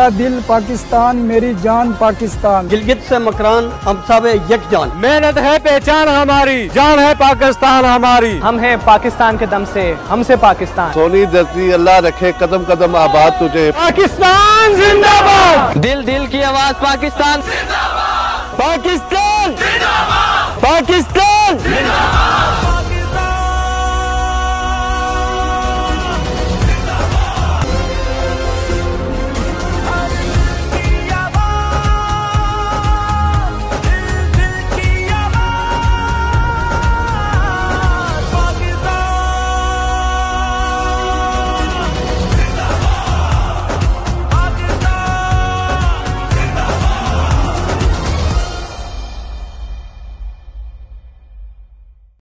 मेरा दिल पाकिस्तान, मेरी जान पाकिस्तान। गिलगित से मकरान हम सब यकजान। मेहनत है पहचान हमारी, जान है पाकिस्तान हमारी। हम हैं पाकिस्तान के दम से, हमसे पाकिस्तान। सोनी धरती अल्लाह रखे कदम कदम आबाद तुझे। पाकिस्तान जिंदाबाद। दिल दिल की आवाज पाकिस्तान पाकिस्तान पाकिस्तान।